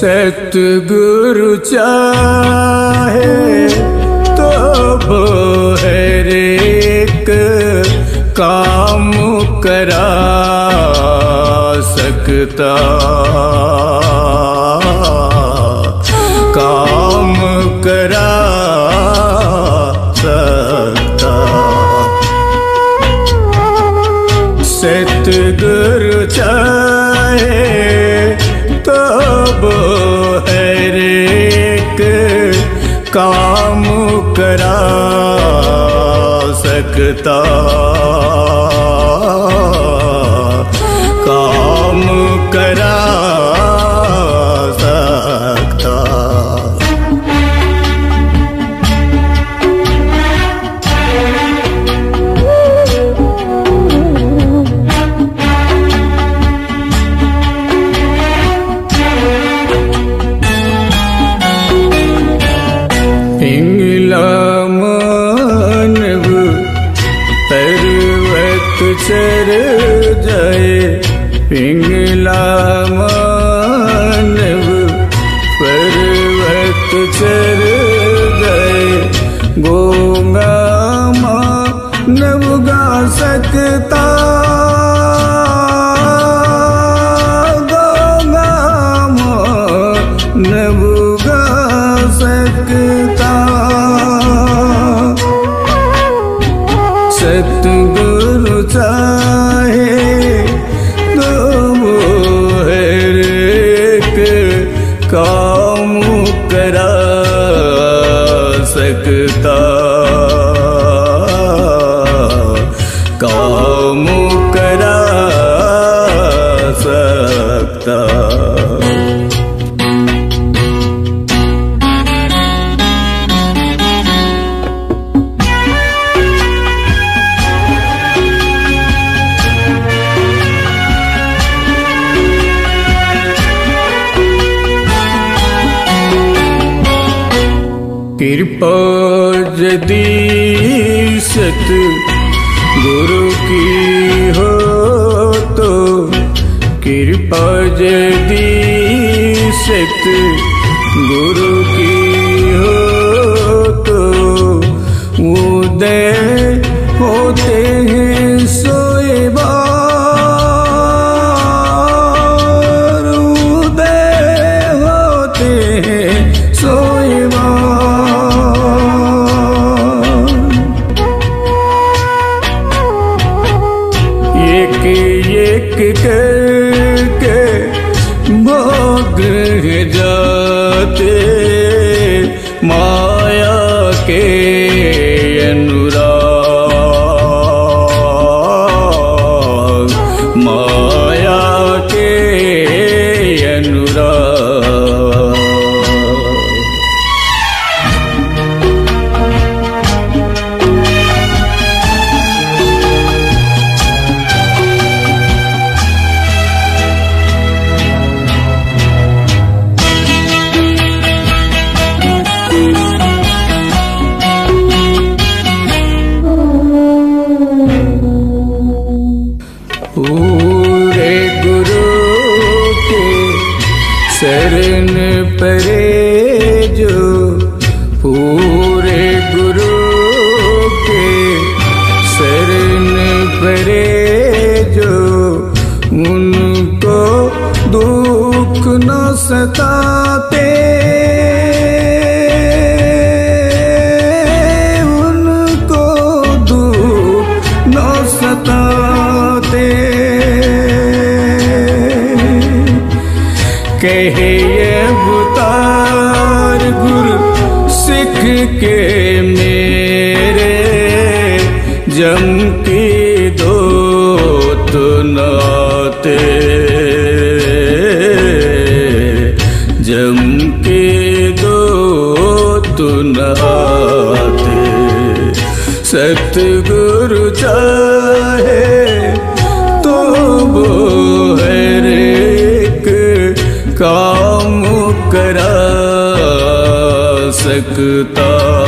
सतगुरु चाहे तो वो हर एक काम करा सकता, काम करा सकता। सतगुरु चाहे तो वो हर एक काम करा सकता, काम करा सकता। पिंगला मानव पर्वत चढ़ जाए, पिंगला मानव पर्वत चढ़ जाए, गूंगा मानव गा सकता, गूंगा मानव गा सकता। सतगुरु चाहे तो वो हर एक काम करा सकता, काम करा सकता। कृपा यदि सतगुरु की हो तो, कृपा यदि सतगुरु की हो तो, उदय होते हैं सोए बार, उदय होते हैं सोए एक करके भोग जाते माया के अनुराग, माया के अनुराग। पूरे गुरु के शरण परे जो, पूरे गुरु के शरण परे जो, उनको दुख न सताते, उनको दुख न सताते। कहे ये अवतार गुरु सिख के मेरे, जम की दोत नाते, जम की दोत नाते। सतगुरु चाहे तो वो हर एक काम करा सकता।